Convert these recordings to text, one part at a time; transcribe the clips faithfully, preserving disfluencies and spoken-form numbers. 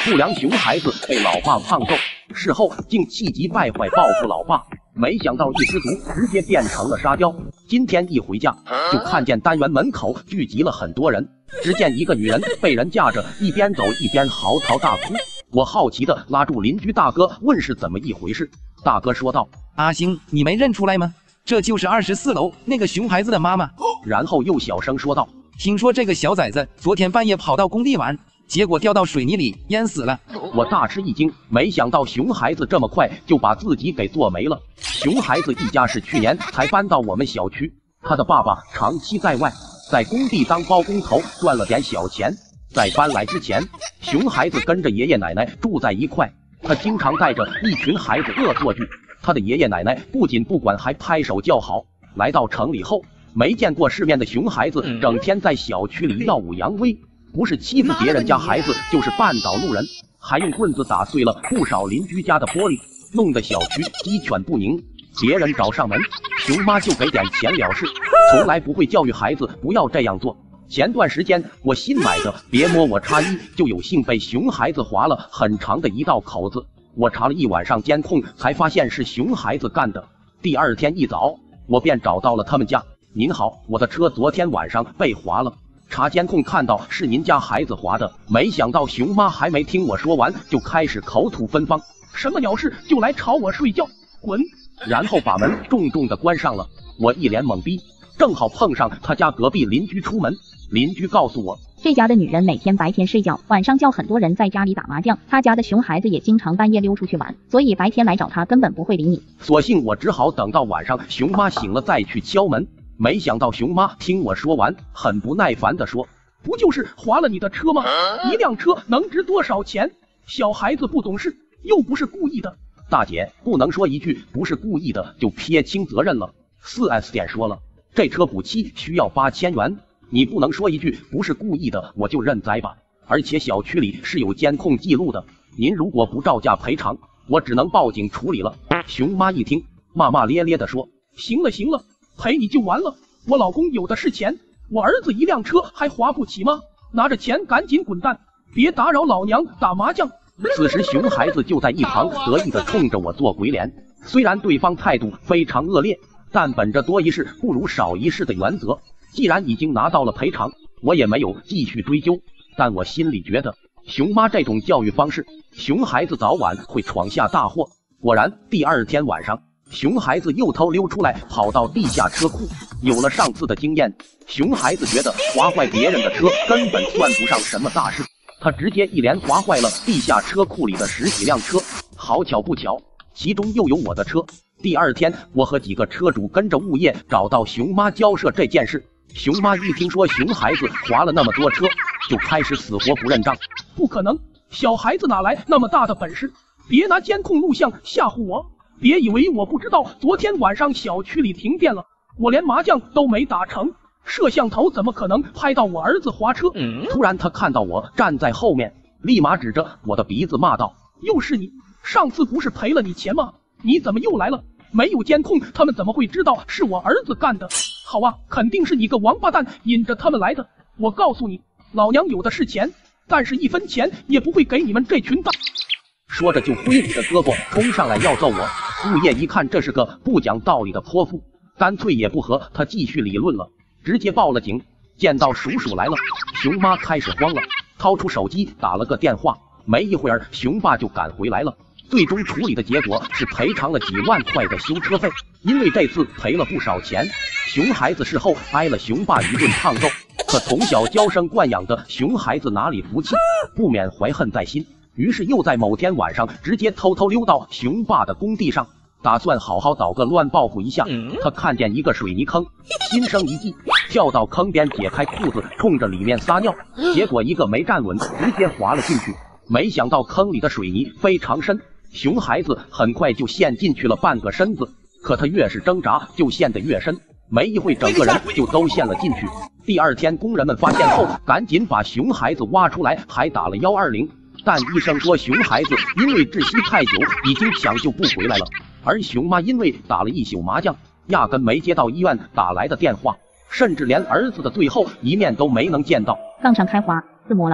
不良熊孩子被老爸胖揍，事后竟气急败坏报复老爸，没想到一失足直接变成了沙雕。今天一回家，就看见单元门口聚集了很多人，只见一个女人被人架着，一边走一边嚎啕大哭。我好奇的拉住邻居大哥问是怎么一回事。大哥说道： 阿星，你没认出来吗？这就是二十四楼那个熊孩子的妈妈。 然后又小声说道： 听说这个小崽子昨天半夜跑到工地玩，结果掉到水泥里淹死了。 我大吃一惊，没想到熊孩子这么快就把自己给做没了。熊孩子一家是去年才搬到我们小区，他的爸爸长期在外，在工地当包工头赚了点小钱。在搬来之前，熊孩子跟着爷爷奶奶住在一块，他经常带着一群孩子恶作剧。他的爷爷奶奶不仅不管，还拍手叫好。来到城里后，没见过世面的熊孩子整天在小区里耀武扬威，不是欺负别人家孩子，就是绊倒路人，还用棍子打碎了不少邻居家的玻璃，弄得小区鸡犬不宁。别人找上门，熊妈就给点钱了事，从来不会教育孩子不要这样做。前段时间我新买的别摸我插衣就有幸被熊孩子划了很长的一道口子，我查了一晚上监控才发现是熊孩子干的。第二天一早我便找到了他们家。您好，我的车昨天晚上被划了，查监控看到是您家孩子划的。没想到熊妈还没听我说完就开始口吐芬芳，什么鸟事就来吵我睡觉，滚！然后把门重重的关上了。我一脸懵逼，正好碰上他家隔壁邻居出门。邻居告诉我， 这家的女人每天白天睡觉，晚上叫很多人在家里打麻将，他家的熊孩子也经常半夜溜出去玩，所以白天来找他根本不会理你。 索性我只好等到晚上熊妈醒了再去敲门。没想到熊妈听我说完，很不耐烦地说：不就是划了你的车吗？一辆车能值多少钱？小孩子不懂事，又不是故意的。大姐，不能说一句不是故意的就撇清责任了。 四 S 店说了，这车补漆需要八千元，你不能说一句不是故意的我就认栽吧。而且小区里是有监控记录的，您如果不照价赔偿，我只能报警处理了。熊妈一听，骂骂咧咧地说：行了行了，赔你就完了，我老公有的是钱，我儿子一辆车还花不起吗？拿着钱赶紧滚蛋，别打扰老娘打麻将。此时熊孩子就在一旁得意地冲着我做鬼脸，虽然对方态度非常恶劣，但本着多一事不如少一事的原则，既然已经拿到了赔偿，我也没有继续追究。但我心里觉得，熊妈这种教育方式，熊孩子早晚会闯下大祸。果然，第二天晚上，熊孩子又偷溜出来，跑到地下车库。有了上次的经验，熊孩子觉得划坏别人的车根本算不上什么大事，他直接一连划坏了地下车库里的十几辆车。好巧不巧，其中又有我的车。第二天，我和几个车主跟着物业找到熊妈交涉这件事。熊妈一听说熊孩子划了那么多车，就开始死活不认账。不可能，小孩子哪来那么大的本事？别拿监控录像吓唬我！别以为我不知道，昨天晚上小区里停电了，我连麻将都没打成，摄像头怎么可能拍到我儿子划车？嗯、突然他看到我站在后面，立马指着我的鼻子骂道：又是你！上次不是赔了你钱吗？你怎么又来了？没有监控，他们怎么会知道是我儿子干的？好啊，肯定是你个王八蛋引着他们来的。我告诉你，老娘有的是钱，但是一分钱也不会给你们这群大……说着就挥舞着胳膊冲上来要揍我。物业一看这是个不讲道理的泼妇，干脆也不和他继续理论了，直接报了警。见到叔叔来了，熊妈开始慌了，掏出手机打了个电话。没一会儿，熊爸就赶回来了。最终处理的结果是赔偿了几万块的修车费，因为这次赔了不少钱。熊孩子事后挨了熊爸一顿胖揍，可从小娇生惯养的熊孩子哪里服气，不免怀恨在心，于是又在某天晚上直接偷偷溜到熊爸的工地上，打算好好捣个乱报复一下。他看见一个水泥坑，心生一计，跳到坑边解开裤子冲着里面撒尿，结果一个没站稳，直接滑了进去。没想到坑里的水泥非常深，熊孩子很快就陷进去了半个身子，可他越是挣扎就陷得越深，没一会整个人就都陷了进去。第二天工人们发现后赶紧把熊孩子挖出来，还打了一二零，但医生说熊孩子因为窒息太久已经抢救不回来了，而熊妈因为打了一宿麻将，压根没接到医院打来的电话，甚至连儿子的最后一面都没能见到。 杠上开花，自摸了。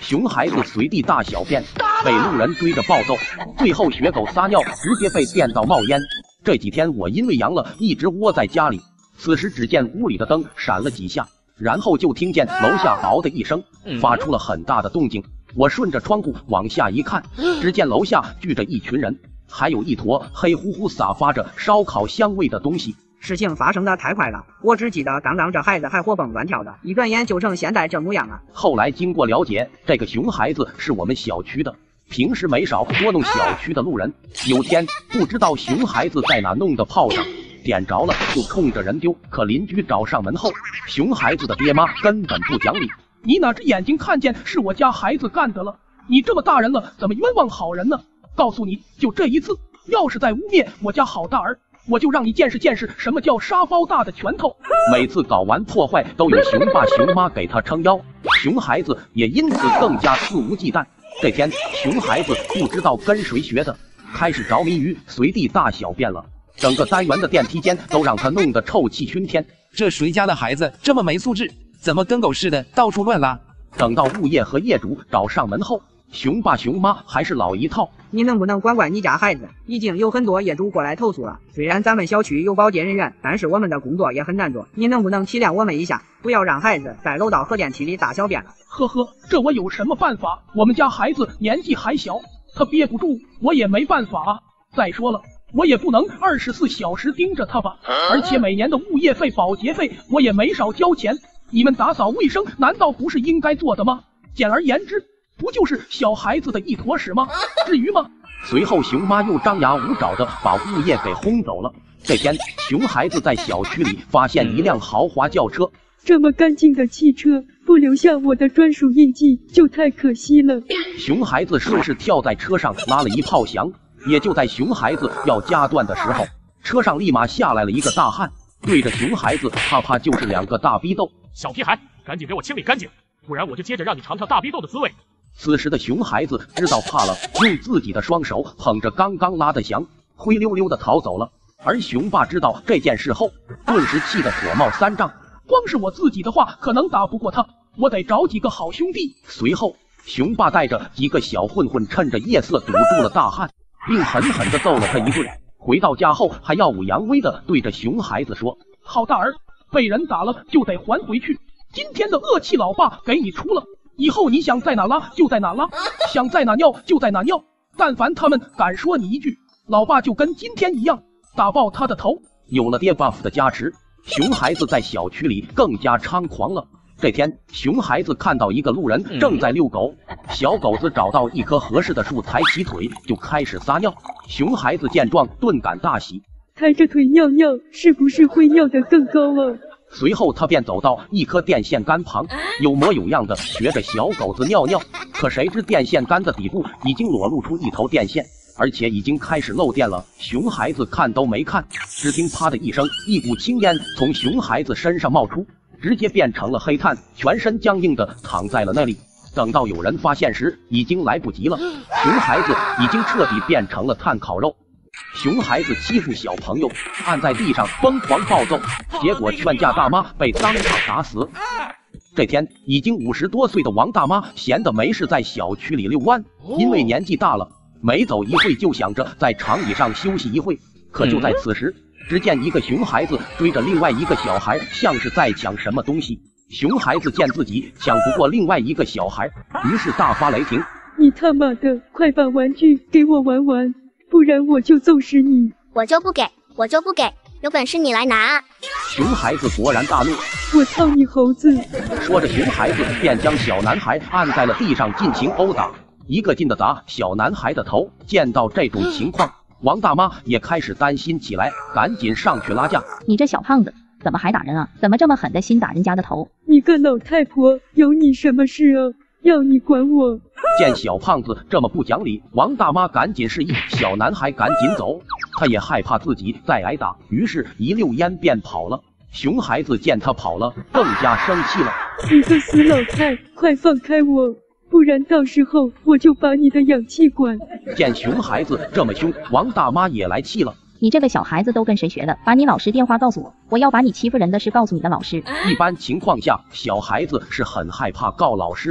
熊孩子随地大小便，被路人追着暴揍，最后学狗撒尿，直接被电到冒烟。这几天我因为阳了，一直窝在家里。此时只见屋里的灯闪了几下，然后就听见楼下嗷的一声，发出了很大的动静。我顺着窗户往下一看，只见楼下聚着一群人，还有一坨黑乎乎洒发着烧烤香味的东西。 事情发生的太快了，我只记得刚刚这孩子还活蹦乱跳的，一转眼就成现在这模样了。 后来经过了解，这个熊孩子是我们小区的，平时没少捉弄小区的路人。有天不知道熊孩子在哪弄的炮仗，点着了就冲着人丢，可邻居找上门后，熊孩子的爹妈根本不讲理。你哪只眼睛看见是我家孩子干的了？你这么大人了，怎么冤枉好人呢？告诉你，就这一次，要是再污蔑我家好大儿，我就让你见识见识什么叫沙包大的拳头。每次搞完破坏都有熊爸熊妈给他撑腰，熊孩子也因此更加肆无忌惮。这天熊孩子不知道跟谁学的，开始着迷于随地大小便了，整个单元的电梯间都让他弄得臭气熏天。 这谁家的孩子这么没素质，怎么跟狗似的到处乱拉？ 等到物业和业主找上门后，熊爸熊妈还是老一套。 你能不能管管你家孩子？已经有很多业主过来投诉了。虽然咱们小区有保洁人员，但是我们的工作也很难做。你能不能体谅我们一下，不要让孩子在楼道和电梯里大小便了？ 呵呵，这我有什么办法？我们家孩子年纪还小，他憋不住，我也没办法啊。再说了，我也不能二十四小时盯着他吧。而且每年的物业费、保洁费我也没少交钱。你们打扫卫生难道不是应该做的吗？简而言之，不就是小孩子的一坨屎吗？至于吗？ 随后熊妈又张牙舞爪的把物业给轰走了。这天熊孩子在小区里发现一辆豪华轿车， 这么干净的汽车不留下我的专属印记就太可惜了。 熊孩子顺势跳在车上拉了一炮响，也就在熊孩子要夹断的时候，车上立马下来了一个大汉，对着熊孩子啪啪就是两个大逼斗。 小屁孩，赶紧给我清理干净，不然我就接着让你尝尝大逼斗的滋味。 此时的熊孩子知道怕了，用自己的双手捧着刚刚拉的翔，灰溜溜的逃走了。而熊爸知道这件事后，顿时气得火冒三丈， 光是我自己的话可能打不过他，我得找几个好兄弟。 随后熊爸带着几个小混混趁着夜色堵住了大汉，并狠狠地揍了他一顿。回到家后还耀武扬威地对着熊孩子说， 好大儿，被人打了就得还回去，今天的恶气老爸给你出了，以后你想在哪拉就在哪拉，想在哪尿就在哪尿，但凡他们敢说你一句，老爸就跟今天一样打爆他的头。 有了爹 buff 的加持，熊孩子在小区里更加猖狂了。这天熊孩子看到一个路人正在遛狗，小狗子找到一棵合适的树，抬起腿就开始撒尿。熊孩子见状顿感大喜， 抬着腿尿尿是不是会尿得更高啊？ 随后他便走到一棵电线杆旁，有模有样的学着小狗子尿尿。可谁知电线杆的底部已经裸露出一头电线，而且已经开始漏电了。熊孩子看都没看，只听啪的一声，一股青烟从熊孩子身上冒出，直接变成了黑炭，全身僵硬的躺在了那里。等到有人发现时，已经来不及了，熊孩子已经彻底变成了炭烤肉。熊孩子欺负小朋友，按在地上疯狂暴揍，结果劝架大妈被当场打死。这天已经五十多岁的王大妈闲得没事在小区里遛弯，因为年纪大了，每走一会就想着在长椅上休息一会。可就在此时，只见一个熊孩子追着另外一个小孩，像是在抢什么东西。熊孩子见自己抢不过另外一个小孩，于是大发雷霆， 你他妈的快把玩具给我玩玩，不然我就揍死你！ 我就不给，我就不给，有本事你来拿啊！ 熊孩子勃然大怒， 我操你猴子！ 说着熊孩子便将小男孩按在了地上进行殴打，一个劲的打小男孩的头。见到这种情况，王大妈也开始担心起来，赶紧上去拉架。 你这小胖子怎么还打人啊？怎么这么狠的心打人家的头？ 你个老太婆，有你什么事啊？要你管我！ 见小胖子这么不讲理，王大妈赶紧示意小男孩赶紧走，他也害怕自己再挨打，于是一溜烟便跑了。熊孩子见他跑了，更加生气了， 你个死老太，快放开我，不然到时候我就把你的氧气管！ 见熊孩子这么凶，王大妈也来气了， 你这个小孩子都跟谁学的？把你老师电话告诉我，我要把你欺负人的事告诉你的老师。 一般情况下，小孩子是很害怕告老师的，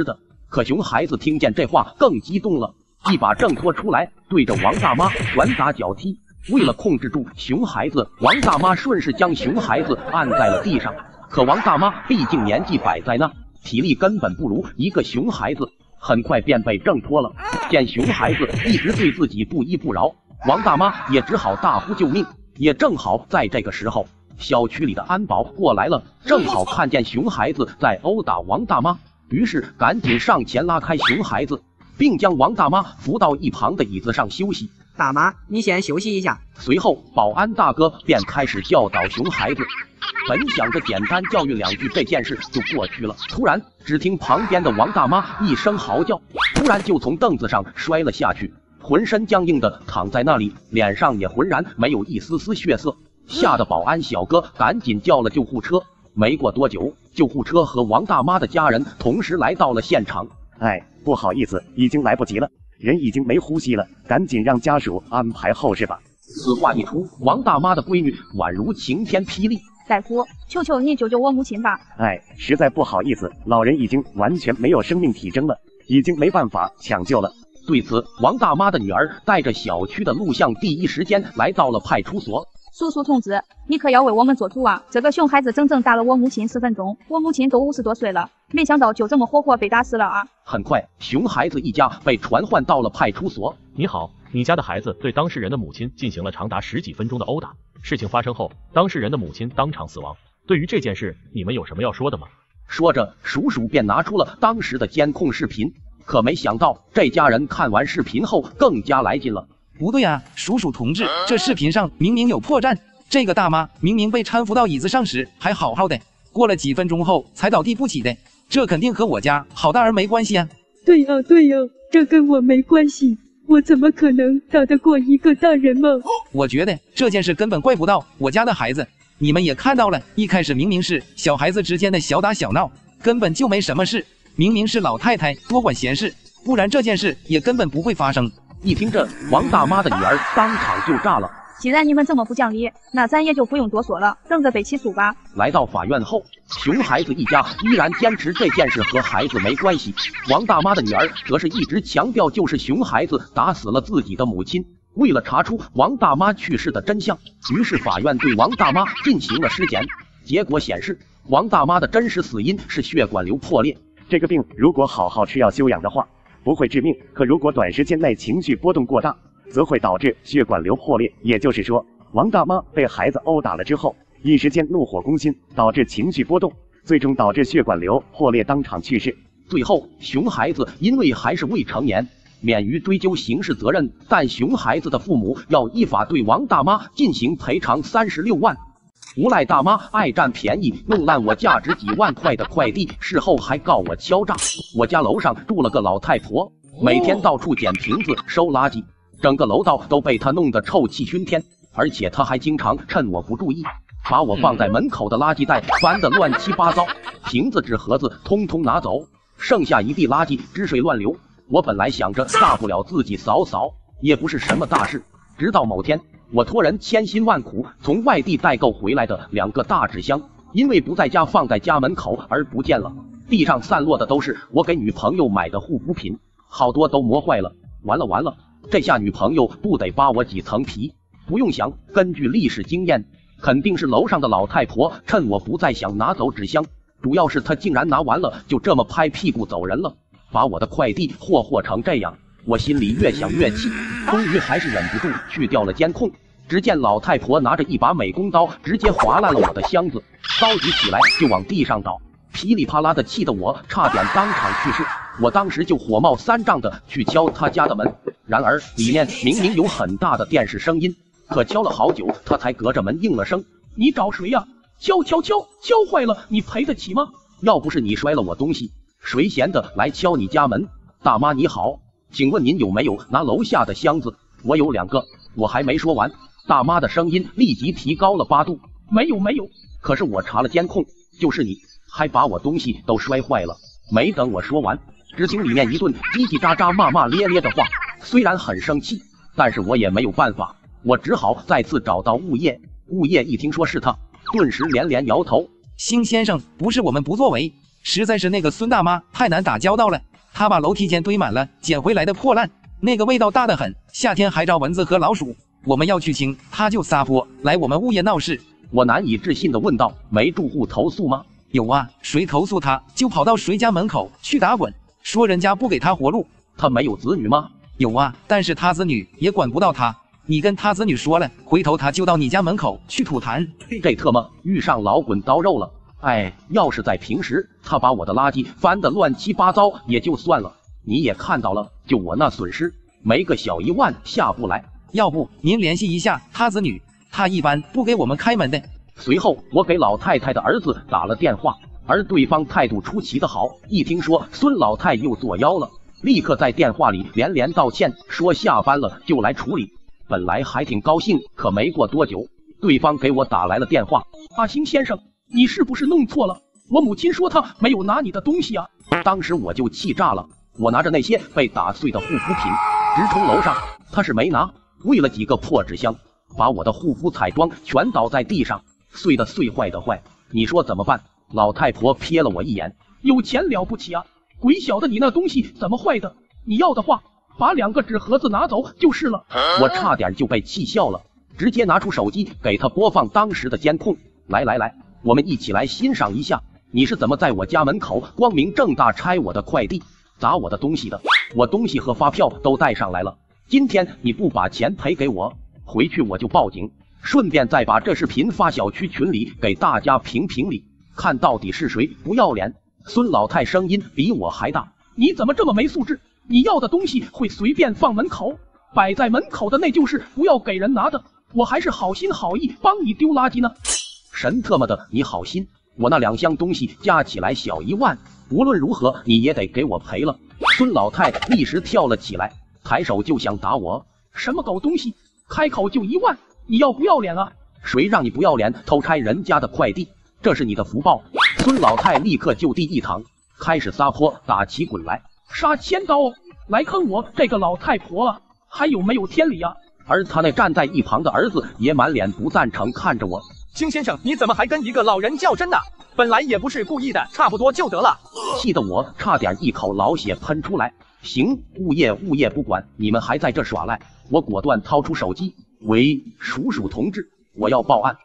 可熊孩子听见这话更激动了，一把挣脱出来，对着王大妈拳打脚踢。为了控制住熊孩子，王大妈顺势将熊孩子按在了地上。可王大妈毕竟年纪摆在那，体力根本不如一个熊孩子，很快便被挣脱了。见熊孩子一直对自己不依不饶，王大妈也只好大呼救命。也正好在这个时候，小区里的安保过来了，正好看见熊孩子在殴打王大妈，于是赶紧上前拉开熊孩子，并将王大妈扶到一旁的椅子上休息。 大妈，你先休息一下。 随后，保安大哥便开始教导熊孩子。本想着简单教育两句这件事就过去了，突然只听旁边的王大妈一声嚎叫，突然就从凳子上摔了下去，浑身僵硬的躺在那里，脸上也浑然没有一丝丝血色，吓得保安小哥赶紧叫了救护车。没过多久，救护车和王大妈的家人同时来到了现场。 哎，不好意思，已经来不及了，人已经没呼吸了，赶紧让家属安排后事吧。 此话一出，王大妈的闺女宛如晴天霹雳。 大夫，求求你救救我母亲吧！ 哎，实在不好意思，老人已经完全没有生命体征了，已经没办法抢救了。 对此，王大妈的女儿带着小区的录像，第一时间来到了派出所。 叔叔同志，你可要为我们做主啊！这个熊孩子整整打了我母亲十分钟，我母亲都五十多岁了，没想到就这么活活被打死了啊！ 很快，熊孩子一家被传唤到了派出所。 你好，你家的孩子对当事人的母亲进行了长达十几分钟的殴打。事情发生后，当事人的母亲当场死亡。对于这件事，你们有什么要说的吗？ 说着，叔叔便拿出了当时的监控视频。可没想到，这家人看完视频后更加来劲了。 不对啊，叔叔同志，这视频上明明有破绽，这个大妈明明被搀扶到椅子上时还好好的，过了几分钟后才倒地不起的，这肯定和我家郝大儿没关系啊。 对呀对呀，这跟我没关系，我怎么可能打得过一个大人嘛？ 我觉得这件事根本怪不到我家的孩子，你们也看到了，一开始明明是小孩子之间的小打小闹，根本就没什么事，明明是老太太多管闲事，不然这件事也根本不会发生。 一听这，王大妈的女儿当场就炸了。 既然你们这么不讲理，那咱也就不用多说了，等着被起诉吧。 来到法院后，熊孩子一家依然坚持这件事和孩子没关系，王大妈的女儿则是一直强调就是熊孩子打死了自己的母亲。为了查出王大妈去世的真相，于是法院对王大妈进行了尸检，结果显示王大妈的真实死因是血管瘤破裂。 这个病如果好好吃药休养的话，不会致命，可如果短时间内情绪波动过大，则会导致血管瘤破裂。也就是说，王大妈被孩子殴打了之后，一时间怒火攻心，导致情绪波动，最终导致血管瘤破裂，当场去世。 最后，熊孩子因为还是未成年，免于追究刑事责任，但熊孩子的父母要依法对王大妈进行赔偿三十六万。无赖大妈爱占便宜，弄烂我价值几万块的快递，事后还告我敲诈。我家楼上住了个老太婆，每天到处捡瓶子收垃圾，整个楼道都被她弄得臭气熏天，而且她还经常趁我不注意，把我放在门口的垃圾袋翻得乱七八糟，瓶子纸盒子通通拿走，剩下一地垃圾汁水乱流。我本来想着大不了自己扫扫，也不是什么大事，直到某天，我托人千辛万苦从外地代购回来的两个大纸箱，因为不在家放在家门口而不见了。地上散落的都是我给女朋友买的护肤品，好多都磨坏了。完了完了，这下女朋友不得扒我几层皮？不用想，根据历史经验，肯定是楼上的老太婆趁我不在想拿走纸箱，主要是她竟然拿完了就这么拍屁股走人了，把我的快递霍霍成这样。我心里越想越气，终于还是忍不住去调了监控。只见老太婆拿着一把美工刀，直接划烂了我的箱子，刀举起来就往地上倒，噼里啪啦的，气得我差点当场去世。我当时就火冒三丈的去敲他家的门，然而里面明明有很大的电视声音，可敲了好久，他才隔着门应了声：“ 你找谁呀？敲敲敲，敲坏了你赔得起吗？ 要不是你摔了我东西，谁闲得来敲你家门？大妈你好，请问您有没有拿楼下的箱子？我有两个。”我还没说完，大妈的声音立即提高了八度：“ 没有没有。” 可是我查了监控，就是你，还把我东西都摔坏了。没等我说完，只听里面一顿叽叽喳喳、骂骂咧咧的话。虽然很生气，但是我也没有办法，我只好再次找到物业。物业一听说是他，顿时连连摇头：“ 邢先生，不是我们不作为，实在是那个孙大妈太难打交道了， 他把楼梯间堆满了捡回来的破烂，那个味道大得很，夏天还招蚊子和老鼠。我们要去清，他就撒泼来我们物业闹事。 我难以置信地问道：没住户投诉吗？ 有啊，谁投诉他就跑到谁家门口去打滚，说人家不给他活路。 他没有子女吗？ 有啊，但是他子女也管不到他。你跟他子女说了，回头他就到你家门口去吐痰。 这特么遇上老滚刀肉了。哎，要是在平时，他把我的垃圾翻得乱七八糟也就算了，你也看到了，就我那损失，没个小一万下不来。 要不您联系一下他子女，他一般不给我们开门的。 随后我给老太太的儿子打了电话，而对方态度出奇的好，一听说孙老太又作妖了，立刻在电话里连连道歉，说下班了就来处理。本来还挺高兴，可没过多久，对方给我打来了电话。 阿星先生，你是不是弄错了？我母亲说她没有拿你的东西啊。 当时我就气炸了，我拿着那些被打碎的护肤品直冲楼上，他是没拿，为了几个破纸箱，把我的护肤彩妆全倒在地上，碎的碎，坏的坏，你说怎么办？老太婆瞥了我一眼， 有钱了不起啊，鬼晓得你那东西怎么坏的，你要的话把两个纸盒子拿走就是了。 我差点就被气笑了，直接拿出手机给他播放当时的监控。来来来，我们一起来欣赏一下，你是怎么在我家门口光明正大拆我的快递，砸我的东西的。我东西和发票都带上来了，今天你不把钱赔给我，回去我就报警，顺便再把这视频发小区群里给大家评评理，看到底是谁不要脸。孙老太声音比我还大， 你怎么这么没素质？你要的东西会随便放门口，摆在门口的那就是不要给人拿的，我还是好心好意帮你丢垃圾呢。 神特么的你好心，我那两箱东西加起来小一万，无论如何你也得给我赔了。孙老太立时跳了起来，抬手就想打我。 什么狗东西，开口就一万，你要不要脸啊？ 谁让你不要脸偷拆人家的快递，这是你的福报。孙老太立刻就地一躺，开始撒泼打起滚来。 杀千刀来坑我这个老太婆啊，还有没有天理啊？ 而他那站在一旁的儿子也满脸不赞成看着我。 金先生，你怎么还跟一个老人较真呢？本来也不是故意的，差不多就得了。 气得我差点一口老血喷出来。行，物业物业不管，你们还在这耍赖。我果断掏出手机，喂，叔叔同志，我要报案。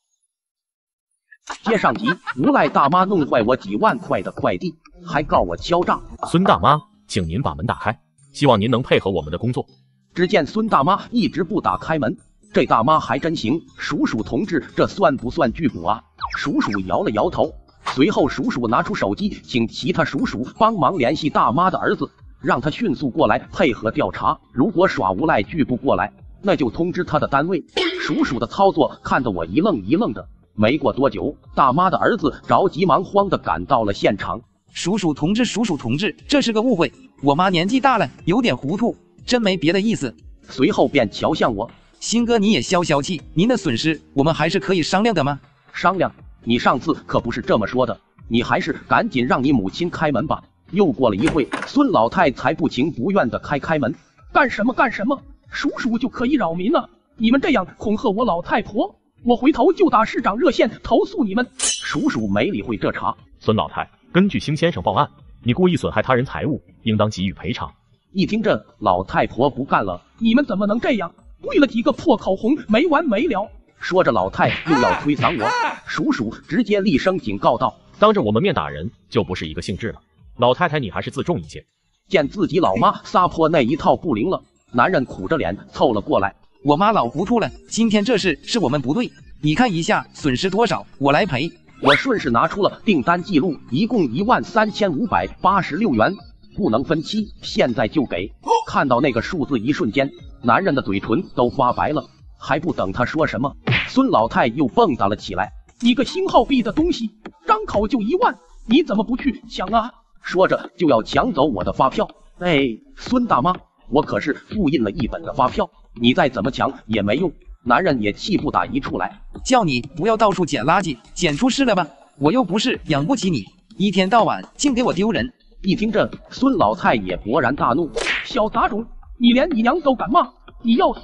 接上集，无赖大妈弄坏我几万块的快递，还告我敲诈。 孙大妈，请您把门打开，希望您能配合我们的工作。 只见孙大妈一直不打开门，这大妈还真行。叔叔同志，这算不算拒捕啊？叔叔摇了摇头，随后叔叔拿出手机，请其他叔叔帮忙联系大妈的儿子，让他迅速过来配合调查。如果耍无赖拒不过来，那就通知他的单位。叔叔的操作看得我一愣一愣的。没过多久，大妈的儿子着急忙慌地赶到了现场。 叔叔同志，叔叔同志，这是个误会，我妈年纪大了，有点糊涂，真没别的意思。 随后便瞧向我， 新哥你也消消气，您的损失我们还是可以商量的吗？ 商量？你上次可不是这么说的，你还是赶紧让你母亲开门吧。又过了一会，孙老太才不情不愿地开开门。 干什么干什么？叔叔就可以扰民了？你们这样恐吓我老太婆，我回头就打市长热线投诉你们。 叔叔没理会这茬。 孙老太，根据邢先生报案，你故意损害他人财物，应当给予赔偿。 一听这，老太婆不干了， 你们怎么能这样？为了几个破口红没完没了。 说着老太又要推搡我，叔叔直接厉声警告道： 当着我们面打人就不是一个性质了，老太太你还是自重一些。 见自己老妈撒泼那一套不灵了，男人苦着脸凑了过来。 我妈老糊涂了，今天这事是我们不对，你看一下损失多少，我来赔。 我顺势拿出了订单记录，一共一万三千五百八十六元，不能分期，现在就给。看到那个数字一瞬间，男人的嘴唇都发白了。还不等他说什么，孙老太又蹦跶了起来。 你个星号币的东西，张口就一万，你怎么不去抢啊？ 说着就要抢走我的发票。哎，孙大妈，我可是复印了一本的发票，你再怎么抢也没用。男人也气不打一处来， 叫你不要到处捡垃圾，捡出事了吧？我又不是养不起你，一天到晚净给我丢人。 一听这，孙老太也勃然大怒， 小杂种，你连你娘都敢骂，你要死啊！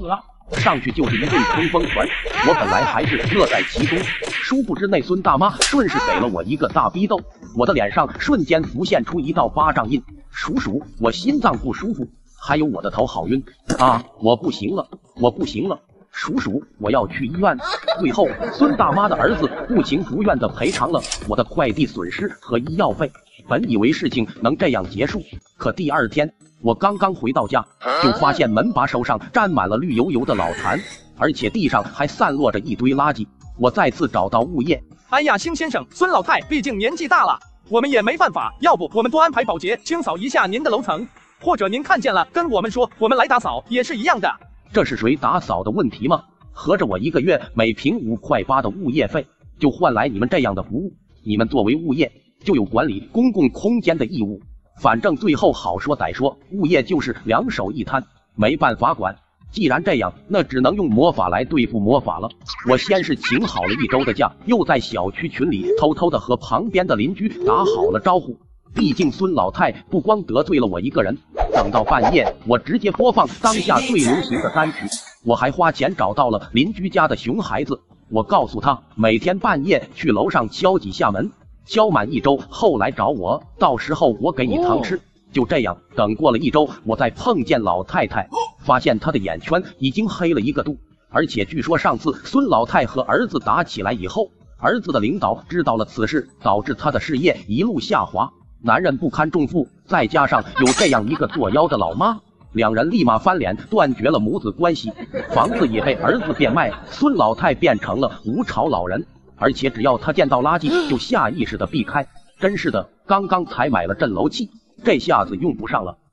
上去就是一顿冲锋拳。我本来还是乐在其中，殊不知那孙大妈顺势给了我一个大逼斗，我的脸上瞬间浮现出一道巴掌印。叔叔，我心脏不舒服，还有我的头好晕啊！我不行了，我不行了。叔叔，我要去医院。最后，孙大妈的儿子不情不愿地赔偿了我的快递损失和医药费。本以为事情能这样结束，可第二天我刚刚回到家，就发现门把手上沾满了绿油油的老痰，而且地上还散落着一堆垃圾。我再次找到物业。 哎呀，邢先生，孙老太毕竟年纪大了，我们也没办法，要不我们多安排保洁清扫一下您的楼层，或者您看见了跟我们说，我们来打扫也是一样的。 这是谁打扫的问题吗？合着我一个月每平五块八的物业费，就换来你们这样的服务。你们作为物业，就有管理公共空间的义务。反正最后好说歹说，物业就是两手一摊，没办法管。既然这样，那只能用魔法来对付魔法了。我先是请好了一周的假，又在小区群里偷偷的和旁边的邻居打好了招呼。毕竟孙老太不光得罪了我一个人。等到半夜，我直接播放当下最流行的单曲。我还花钱找到了邻居家的熊孩子，我告诉他每天半夜去楼上敲几下门，敲满一周后来找我，到时候我给你糖吃。就这样，等过了一周，我再碰见老太太，发现她的眼圈已经黑了一个度，而且据说上次孙老太和儿子打起来以后，儿子的领导知道了此事，导致他的事业一路下滑。男人不堪重负，再加上有这样一个作妖的老妈，两人立马翻脸，断绝了母子关系。房子也被儿子变卖，孙老太变成了无巢老人，而且只要他见到垃圾就下意识的避开。真是的，刚刚才买了镇楼器，这下子用不上了。